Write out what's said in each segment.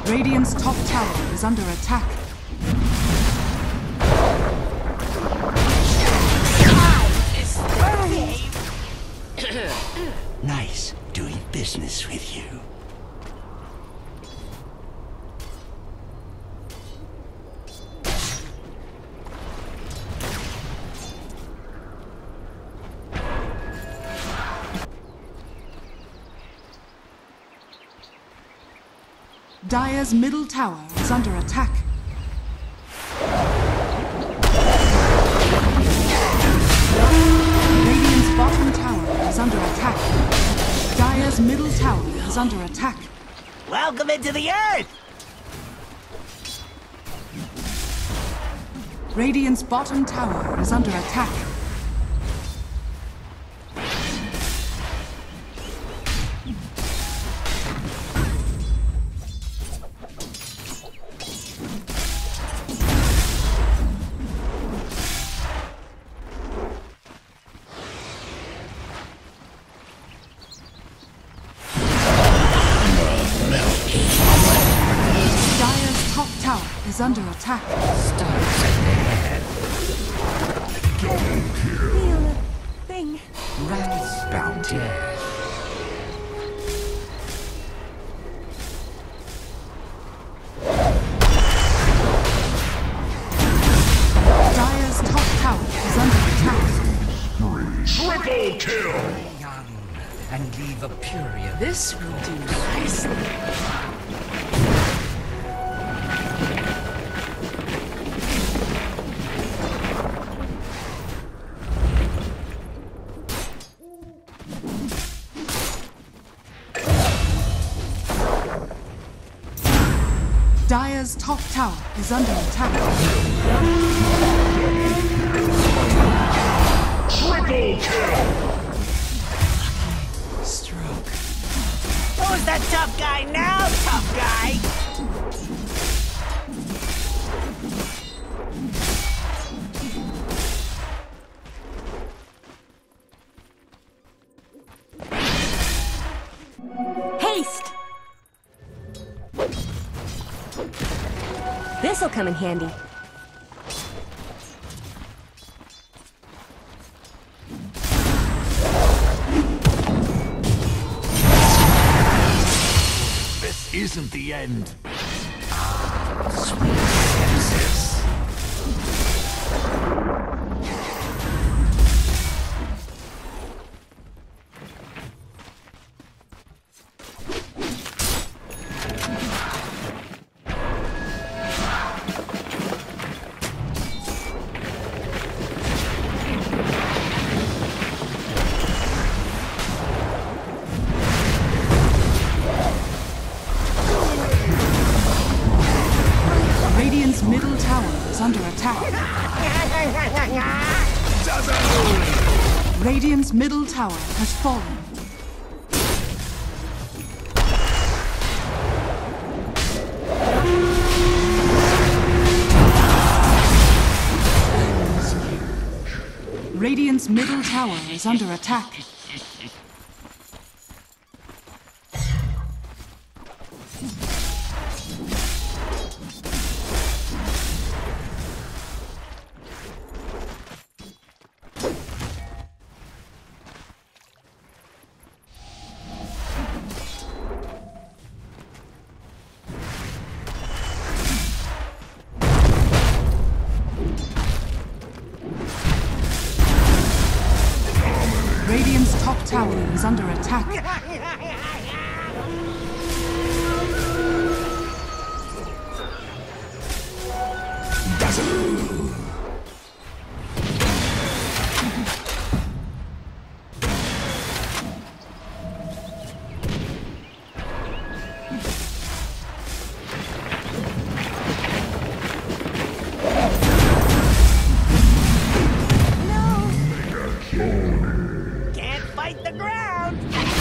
Radiant's top tower is under attack. Nice doing business with you. Dire's middle tower is under attack. Radiant's bottom tower is under attack. Dire's middle tower is under attack. Welcome into the Earth! Radiant's bottom tower is under attack. Is under attack. Starts ahead. Double kill. Thing. Rats bounty. Dire's top tower is under attack. Triple kill. Young and leave a Puria. This will do nicely. Dire's top tower is under attack. Triple kill. Stroke. Who's the tough guy now, tough guy? Haste! This'll come in handy. This isn't the end. Sweet senses. Radiant's middle tower is under attack. Radiant's middle tower has fallen. Radiant's middle tower is under attack. Radiant's top tower is under attack. Can't fight the ground!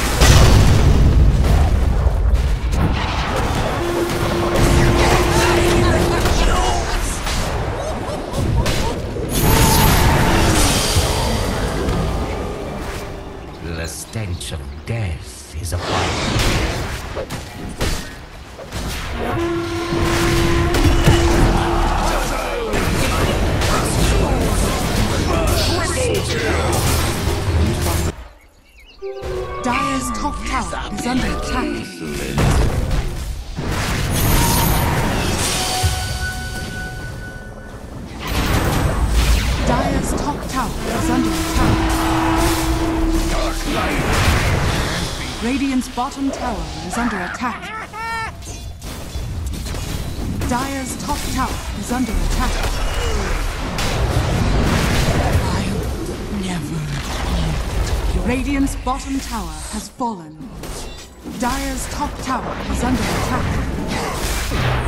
The stench of death is upon me. Dire's top tower is under attack. Dire's top tower is under attack. Radiant's bottom tower is under attack. Dire's top tower is under attack. I'll never. Radiant's bottom tower has fallen. Dire's top tower is under attack.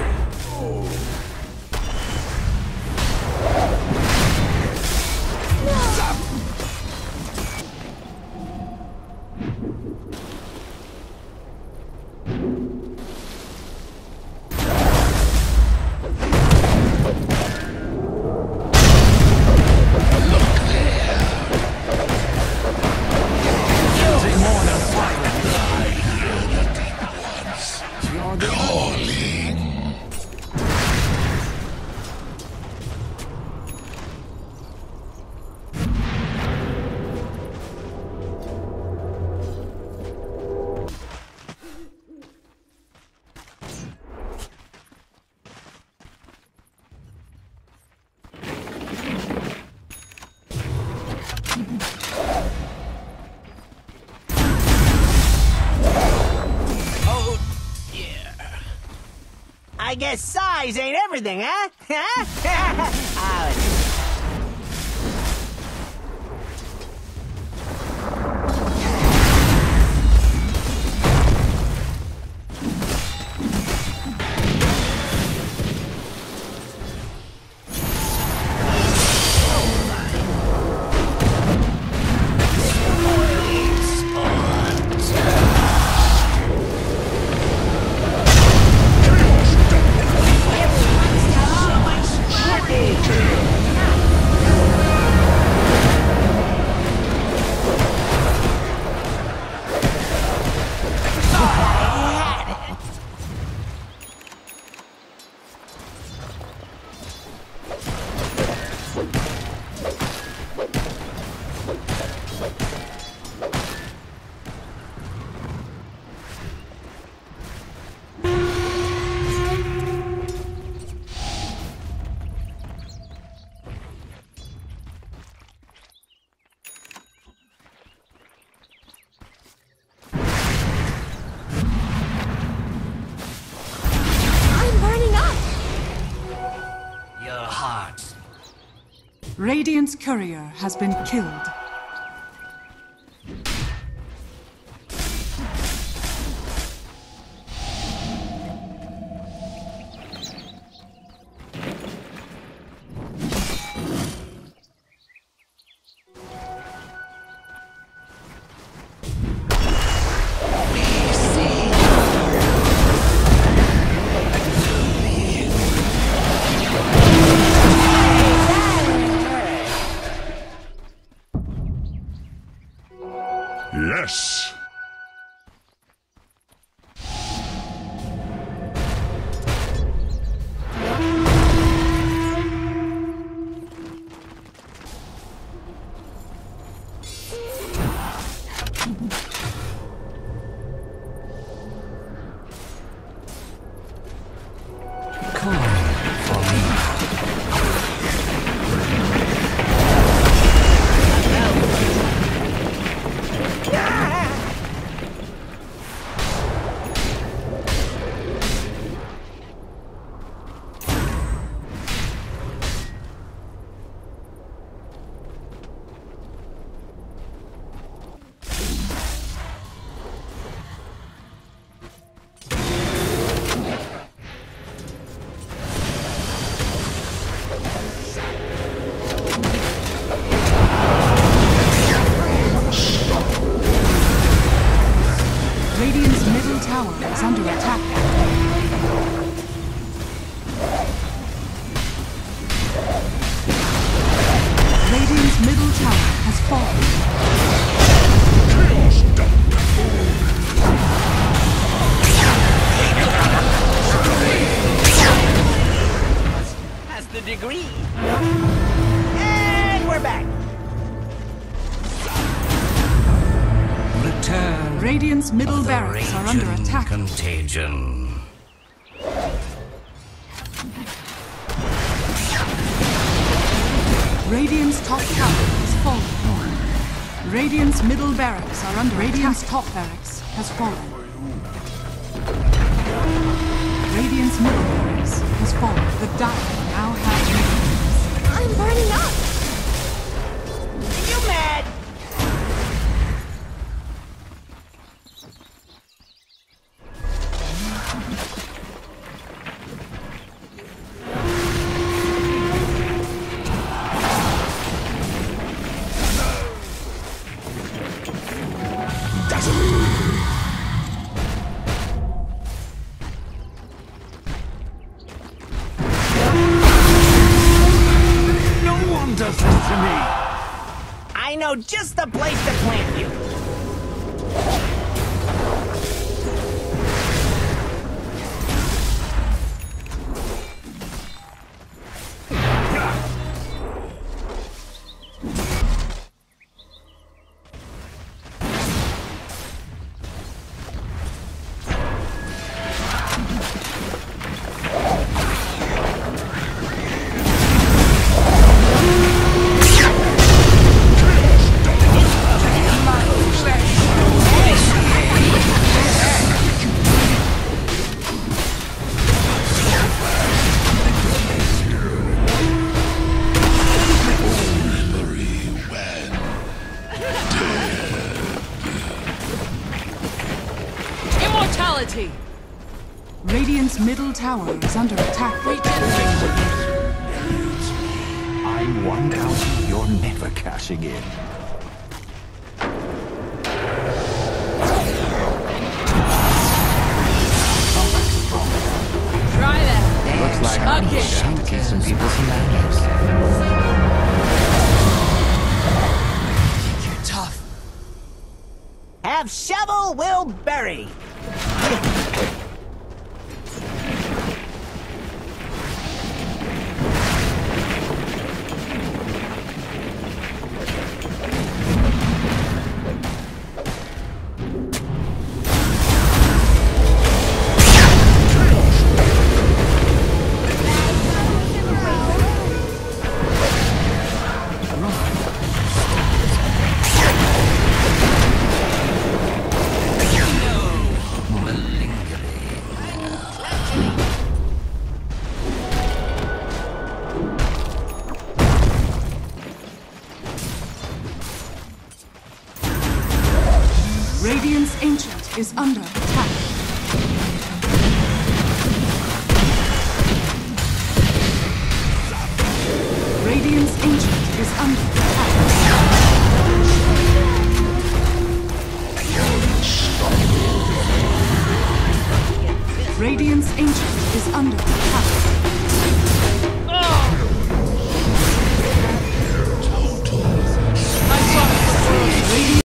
I guess size ain't everything, huh? Oh, Radiant's courier has been killed. Yes. Radiant's middle tower is under attack. Radiant's middle tower has fallen. Radiant's middle of the barracks are under raging attack. contagion. Radiant's top tower has fallen. Radiant's middle barracks are under Radiant's top barracks has fallen. Radiant's middle barracks has fallen. The Dire now have minions. I'm burning up! You mad? Does this to me? I know just the place to plant you. Immortality! Radiant's middle tower is under attack. I won out. You're never cashing in. Try that. Looks like I'm shanking some people's manners. You're tough. Have shovel, will bury. Radiant's Ancient is under attack. Radiant's Ancient is under attack. Radiant's Ancient is under attack.